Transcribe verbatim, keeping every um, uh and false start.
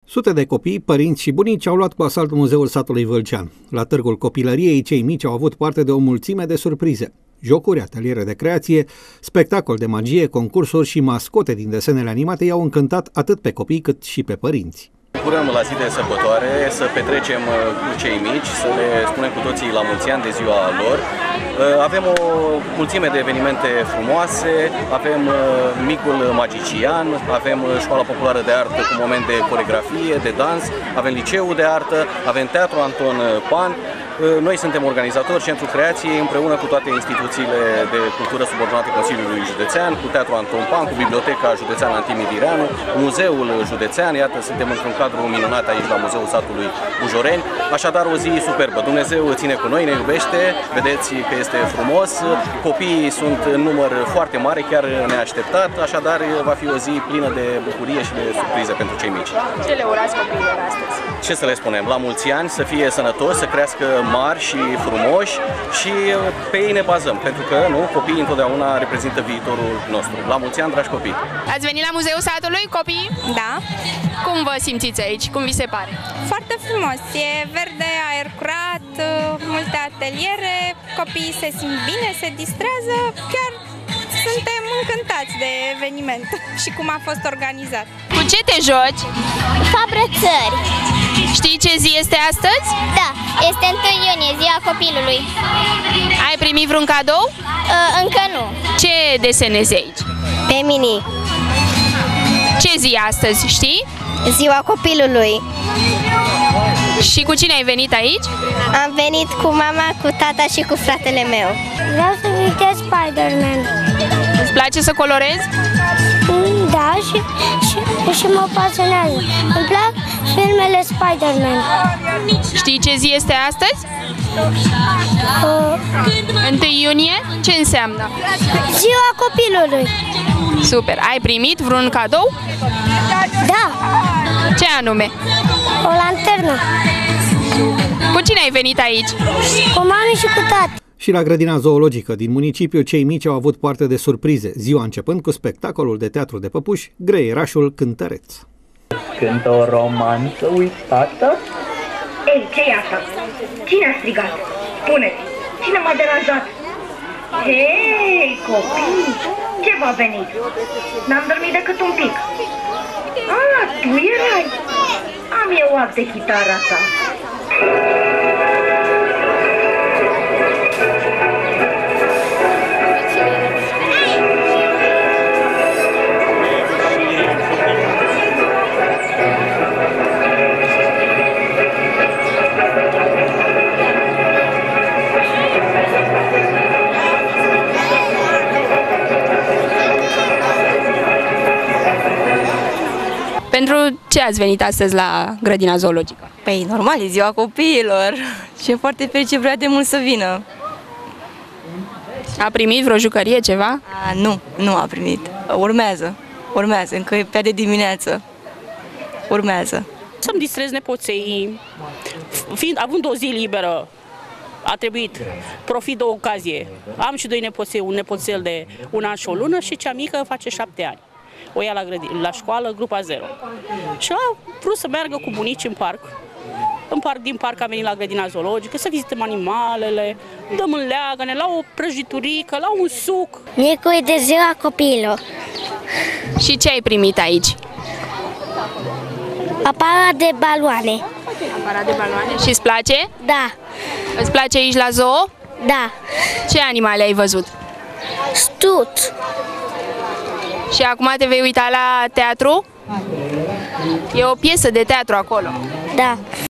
Sute de copii, părinți și bunici au luat cu asalt muzeul satului Vâlcean. La Târgul Copilăriei, cei mici au avut parte de o mulțime de surprize. Jocuri, ateliere de creație, spectacol de magie, concursuri și mascote din desenele animate i-au încântat atât pe copii cât și pe părinți. Bucurăm la zi de sărbătoare să petrecem cu cei mici, să le spunem cu toții la mulți ani de ziua lor. Avem o mulțime de evenimente frumoase, avem micul magician, avem școala populară de artă cu moment de coreografie, de dans, avem liceul de artă, avem teatru Anton Pan. Noi suntem organizatori Centru Creației împreună cu toate instituțiile de cultură subordonate Consiliului Județean, cu Teatru Anton Pan, cu Biblioteca Județeană Antimi Direanu, Muzeul Județean, iată, suntem într-un cadru minunat aici la Muzeul Satului Bujoreni. Așadar, o zi superbă. Dumnezeu ține cu noi, ne iubește, vedeți că este frumos, copiii sunt în număr foarte mare, chiar neașteptat, așadar va fi o zi plină de bucurie și de surprize pentru cei mici. Ce le urați copiilor astăzi? Ce să le spunem? La mulți ani, să fie sănătoși, să crească mari și frumoși și pe ei ne bazăm, pentru că nu, copiii întotdeauna reprezintă viitorul nostru. La mulți ani, dragi copii! Ați venit la Muzeul Satului, copii? Da. Cum vă simțiți aici? Cum vi se pare? Foarte frumos. E verde, aer curat, multe ateliere, copiii se simt bine, se distrează, chiar suntem încântați de eveniment și cum a fost organizat. Cu ce te joci? Fabrățări. Știi ce zi este astăzi? Da, este întâi iunie, ziua copilului. Ai primit vreun cadou? Uh, încă nu. Ce desenezi aici? Pe mini. Ce zi e astăzi, știi? Ziua copilului. Și cu cine ai venit aici? Am venit cu mama, cu tata și cu fratele meu. Vreau să vizitez Spider-Man. Îți place să colorezi? Da, și, și, și mă pasionează. Îmi plac filmele Spider-Man. Știi ce zi este astăzi? Uh, întâi iunie? Ce înseamnă? Ziua copilului. Super! Ai primit vreun cadou? Da. Ce anume? O lanternă. Cu cine ai venit aici? Cu mami și cu tati. Și la grădina zoologică din municipiu, cei mici au avut parte de surprize, ziua începând cu spectacolul de teatru de păpuși, Greierașul Cântăreț. Cântă o romanță uitată? Ei, ce-i asta? Cine a strigat? Spune-ți, cine m-a deranjat? Hei, copii, ce v-a venit? N-am dormit decât un pic. Ah, tu erai? Am eu act de chitara ta. Pentru ce ați venit astăzi la grădina zoologică? Păi, normal, e ziua copiilor și e foarte fericit, vrea de mult să vină. A primit vreo jucărie, ceva? A, nu, nu a primit. Urmează, urmează, încă e pe de dimineață. Urmează. Să-mi distrez nepoței, fiind, având o zi liberă, a trebuit, profit de o ocazie. Am și doi nepoței, un nepoțel de un an și o lună și cea mică face șapte ani. O ia la, grădin, la școală, grupa zero. Și a vrut să meargă cu bunici în parc. În parc, din parc a venit la grădina zoologică, să vizităm animalele, dăm în leagăne, la o prăjiturică, la un suc. Nicu e de ziua copiilor. Și ce ai primit aici? Aparat de baloane. Aparat de baloane. Și îți place? Da. Îți place aici la zoo? Da. Ce animale ai văzut? Stut. Și acum te vei uita la teatru? E o piesă de teatru acolo. Da.